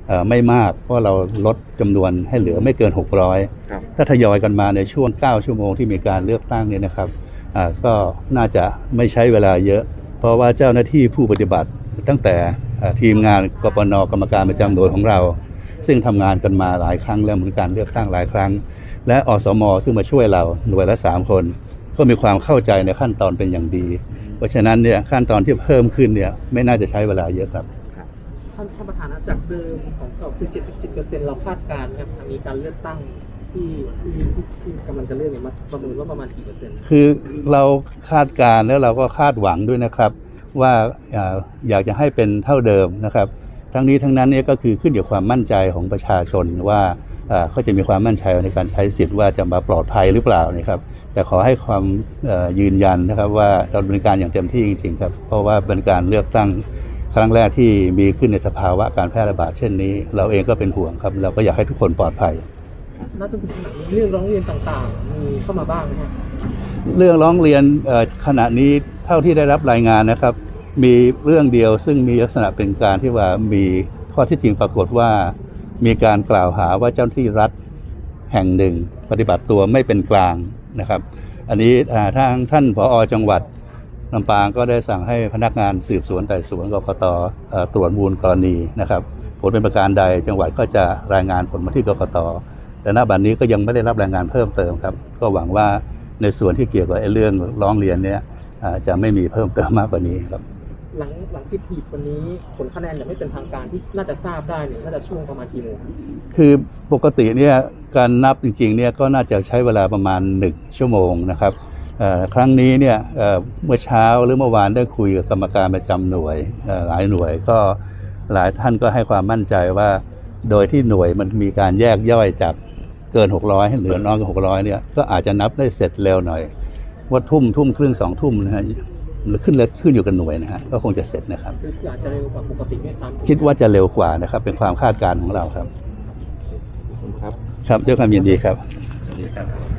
ไม่มากเพราะเราลดจำนวนให้เหลือไม่เกิน600ถ้าทยอยกันมาในช่วง9ชั่วโมงที่มีการเลือกตั้งเนี่ยนะครับก็น่าจะไม่ใช้เวลาเยอะเพราะว่าเจ้าหน้าที่ผู้ปฏิบัติตั้งแต่ทีมงานกปน.กรรมการประจำหน่วยของเราซึ่งทำงานกันมาหลายครั้งแล้วเหมือนการเลือกตั้งหลายครั้งและอสม.ซึ่งมาช่วยเราหน่วยละ3คนก็มีความเข้าใจในขั้นตอนเป็นอย่างดีเพราะฉะนั้นเนี่ยขั้นตอนที่เพิ่มขึ้นเนี่ยไม่น่าจะใช้เวลาเยอะครับท่านประธานจากเดิมของเราคือ 77% เราคาดการณ์ครับทางนี้การเลือกตั้งที่กำลังจะเลือกเนี่ยมาประเมินว่าประมาณกี่เปอร์เซ็นต์คือเราคาดการณ์แล้วเราก็คาดหวังด้วยนะครับว่าอยากจะให้เป็นเท่าเดิมนะครับทั้งนี้ทั้งนั้นเนี่ยก็คือขึ้นอยู่ความมั่นใจของประชาชนว่าเขาจะมีความมั่นใจในการใช้สิทธิ์ว่าจะมาปลอดภัยหรือเปล่านะครับแต่ขอให้ความยืนยันนะครับว่าเราดำเนินการอย่างเต็มที่จริงๆครับเพราะว่าเป็นการเลือกตั้งครั้งแรกที่มีขึ้นในสภาวะการแพร่ระบาดเช่นนี้เราเองก็เป็นห่วงครับเราก็อยากให้ทุกคนปลอดภัยน่าจะเป็นเรื่องร้องเรียนต่างๆมีเข้ามาบ้างไหมครับเรื่องร้องเรียนขณะนี้เท่าที่ได้รับรายงานนะครับมีเรื่องเดียวซึ่งมีลักษณะเป็นการที่ว่ามีข้อที่จริงปรากฏว่ามีการกล่าวหาว่าเจ้าหน้าที่รัฐแห่งหนึ่งปฏิบัติตัวไม่เป็นกลางนะครับอันนี้ทางท่านผอ.จังหวัดลำปางก็ได้สั่งให้พนักงานสืบสวนไต่สวนกกต.ตรวจมูลกรณีนะครับผลเป็นประการใดจังหวัดก็จะรายงานผลมาที่กกต.แต่ณบัดนี้ก็ยังไม่ได้รับรายงานเพิ่มเติมครับก็หวังว่าในส่วนที่เกี่ยวกับเรื่องร้องเรียนเนี่ยจะไม่มีเพิ่มเติมมากกว่านี้ครับหลังที่ผิดวันนี้ผลคะแนนยังไม่เป็นทางการที่น่าจะทราบได้เนี่ยน่าจะช่วงประมาณกี่โมงคือปกติเนี่ยการนับจริงๆเนี่ยก็น่าจะใช้เวลาประมาณ1ชั่วโมงนะครับครั้งนี้เนี่ยเมื่อเช้าหรือเมื่อวานได้คุยกับกรรมการประจำหน่วยหลายหน่วยก็หลายท่านก็ให้ความมั่นใจว่าโดยที่หน่วยมันมีการแยกย่อยจากเกิน600ให้เหลือน้อยกว่า600เนี่ยก็อาจจะนับได้เสร็จเร็วหน่อยว่าทุ่มครึ่ง2 ทุ่มนะฮะขึ้นอยู่กับหน่วยนะฮะก็คงจะเสร็จนะครับคืออาจจะเร็วกว่าปกติด้วยซ้ำคิดว่าจะเร็วกว่านะครับเป็นความคาดการณ์ของเราครับครับด้วยความยินดีครับ